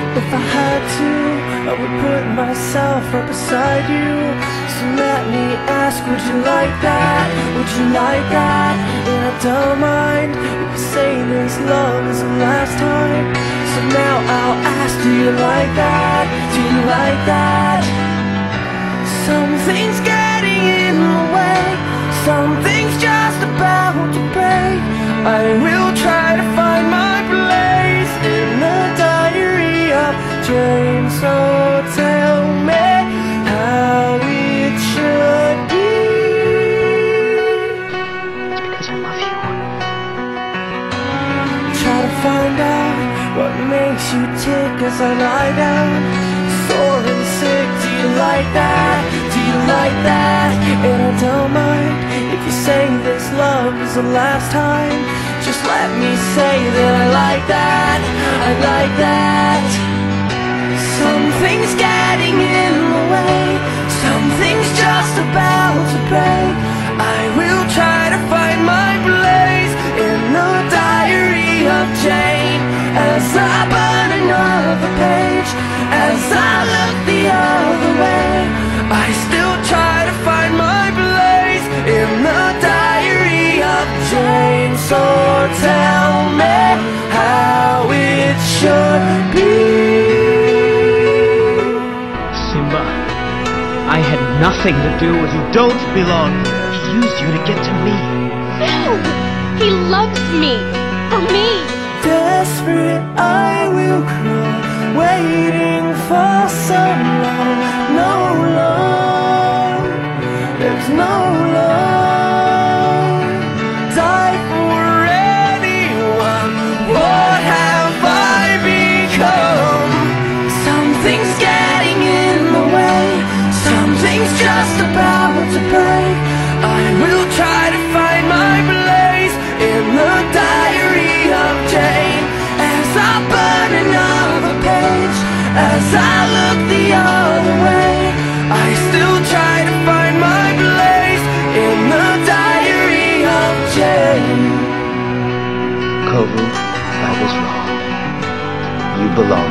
If I had to, I would put myself right beside you. So let me ask, would you like that? Would you like that? And I don't mind if you say this love is the last time. So now I'll ask, do you like that? Do you like that? Something's getting in the way, something's just about to break. I will try to find my place in the diary of Jane. So tell me how it should be. It's because I love you. Try to find out what makes you tick as I lie down, sore and sick. Do you like that? Do you like that? And I don't mind if you say this love is the last time. Just let me say that I like that. I like that. Something's getting in the way, something's just about to break. I will try to find my place in the diary of Jane. As I burn another page, as I look the other way, I still try to find my place in the diary of Jane. So tell me how it should be. Simba, I had nothing to do with you. Don't belong here. He used you to get to me. No! He loves me! For me! Desperate, I will crawl, waiting for so long. No love, there's no love. Die for anyone, what have I become? Something's getting in the way, something's just about to break. I will try to find my place in the diary of Jane. As I burn another page, as I look the other way, I still try to find my place in the diary of Jane. Kovu, I was wrong. You belong